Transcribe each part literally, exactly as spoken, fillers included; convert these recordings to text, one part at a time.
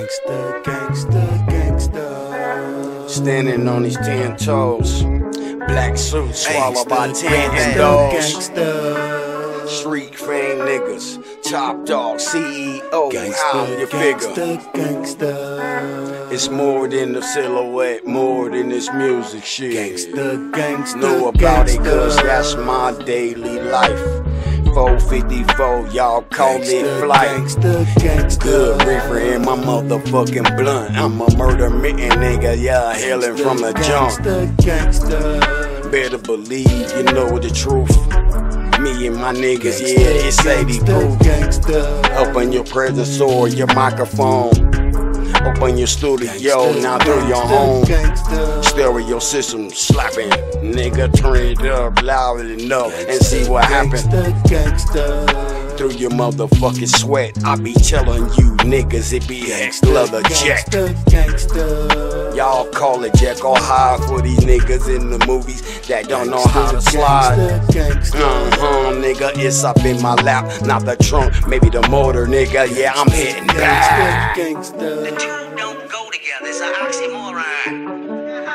Gangsta, gangsta, gangsta. Standing on these ten toes. Black suit swallowed by ten gangsta, dogs. gangsta. Street fame niggas. Top dog, C E O. How Gangsta, you figure? gangsta, gangsta. It's more than the silhouette, more than this music shit. Gangsta, gangsta, Know about it, cause gangsta. that's my daily life. four fifty-four, y'all call Gangsta, it flight. Gangsta, gangsta. Good reefer in my motherfucking blunt. I'm a murder mitten nigga, yeah, hailing from the jump. Gangsta, gangsta. Better believe you know the truth. Me and my niggas, yeah, it's eighty proof. Open your presence or your microphone. Open your studio, now through your home. Stereo system slapping. Nigga, turn it up loud enough and see what happens. Through your motherfucking sweat, I be telling you niggas it be X leather jack. Y'all call it jack or high for these niggas in the movies that don't know how to slide. Uh-huh, nigga, it's up in my lap, not the trunk, maybe the motor, nigga. Yeah, I'm hitting back. The two don't go together, it's an oxymoron.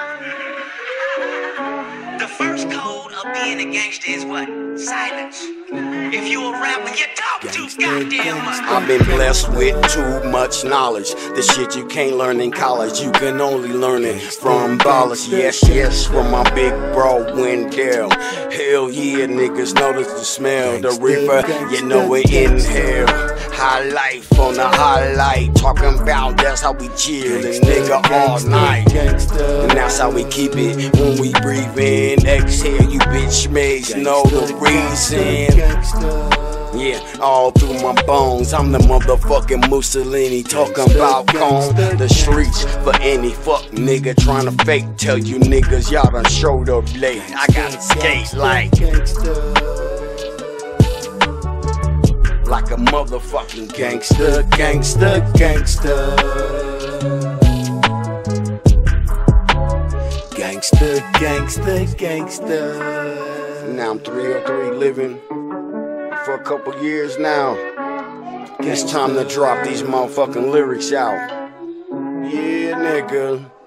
The first code of being a gangster is what? Silence. If you a rapper, you talk too goddamn much. I've been blessed with too much knowledge. The shit you can't learn in college, you can only learn it from ballers. Yes, yes, from my big bro Wendell. Hell yeah, niggas notice the smell. The reefer, you know it inhale. High life on the highlight, talking about that's how we chill and nigga all night. And that's how we keep it when we breathe in, exhale. You bitch mates know the reason. Yeah, all through my bones, I'm the motherfucking Mussolini. Talking about calm the streets for any fuck nigga trying to fake. Tell you niggas y'all done showed up late. I gotta skate like Like a motherfucking gangster, gangster, gangster. Gangsta, gangsta, gangsta. Now I'm three oh three living for a couple years now. It's time to drop these motherfucking lyrics out. Yeah, nigga.